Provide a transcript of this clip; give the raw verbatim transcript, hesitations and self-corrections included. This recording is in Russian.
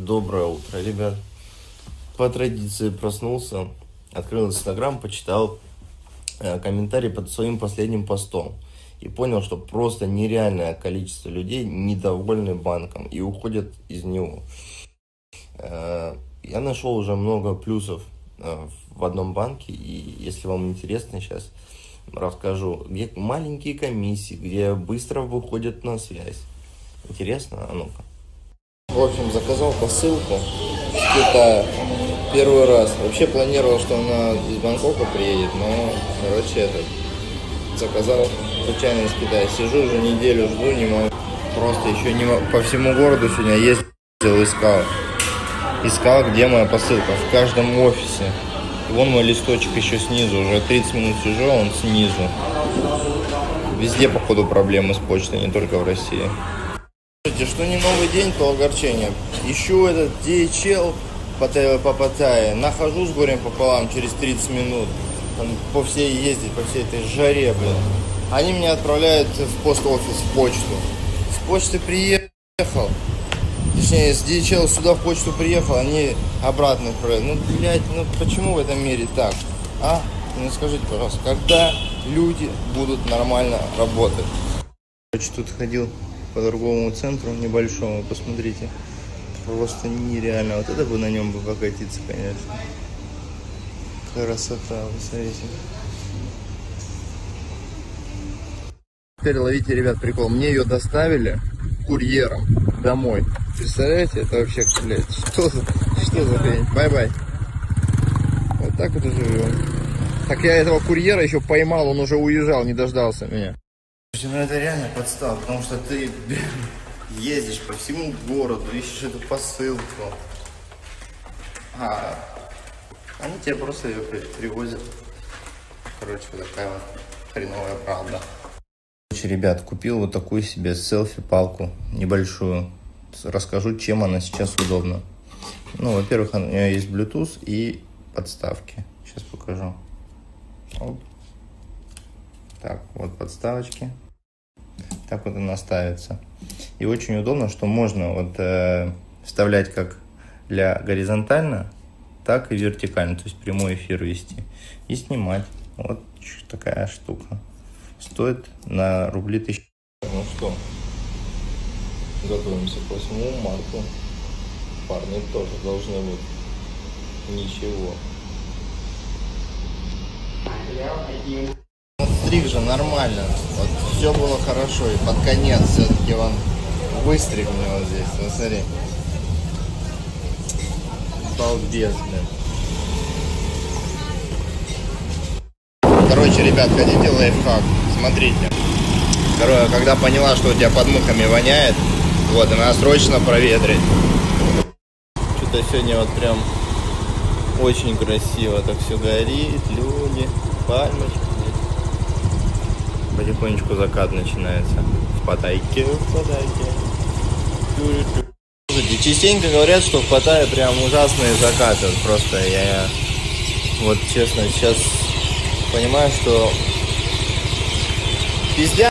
Доброе утро, ребят. По традиции проснулся, открыл Инстаграм, почитал э, комментарий под своим последним постом и понял, что просто нереальное количество людей недовольны банком и уходят из него. Э, я нашел уже много плюсов э, в одном банке, и если вам интересно, сейчас расскажу, где маленькие комиссии, где быстро выходят на связь. Интересно? А ну-ка. В общем, заказал посылку с Китая первый раз. Вообще планировал, что она из Бангкока приедет, но, короче, этот, заказал случайно из Китая. Сижу уже неделю, жду, не могу. Просто еще не могу. По всему городу сегодня ездил, искал. Искал, где моя посылка. В каждом офисе. И вон мой листочек еще снизу. Уже тридцать минут сижу, а он снизу. Везде, походу, проблемы с почтой, не только в России. Что не новый день, то огорчение. Ищу этот ди эйч эл по Паттайе, нахожу с горем пополам через тридцать минут. Там по всей ездить, по всей этой жаре, блин. Они меня отправляют в пост-офис, в почту. С почты приехал, точнее, с ди эйч эл сюда в почту приехал, они обратно отправляют. Ну, блядь, ну почему в этом мире так? А? Ну скажите, пожалуйста, когда люди будут нормально работать? Короче, тут ходил по торговому центру небольшому, посмотрите, просто нереально. Вот это бы на нем бы покатиться, конечно. Красота, вы смотрите. Теперь ловите, ребят, прикол. Мне ее доставили курьером домой. Представляете, это вообще, блядь, что за, что за хрень? Бай-бай. Вот так вот и живем. Так я этого курьера еще поймал, он уже уезжал, не дождался меня. Ну это реально подстава, потому что ты ездишь по всему городу, ищешь эту посылку, а они тебе просто ее привозят. Короче, вот такая вот хреновая правда. Короче, ребят, купил вот такую себе селфи-палку небольшую. Расскажу, чем она сейчас удобна. Ну, во-первых, у нее есть Bluetooth и подставки. Сейчас покажу. Оп. Так, вот подставочки. Так вот она ставится. И очень удобно, что можно вот э, вставлять как для горизонтально, так и вертикально. То есть прямой эфир вести. И снимать. Вот такая штука. Стоит на рубли тысячу. Ну что, готовимся к восьмому марта. Парни тоже должны быть. Ничего. Стриг же нормально, вот все было хорошо, и под конец все-таки он выстриг мне вот здесь, вот смотри. Балбес, блин. Короче, ребят, хотите лайфхак? Смотрите. Второе, когда поняла, что у тебя под мухами воняет, вот, и надо срочно проветрить. Что-то сегодня вот прям очень красиво, так все горит, люди, пальмочки. Потихонечку закат начинается в Паттайе, в Паттайе. Частенько говорят, что в Паттайе прям ужасные закаты. Просто я, вот честно, сейчас понимаю, что пиздец.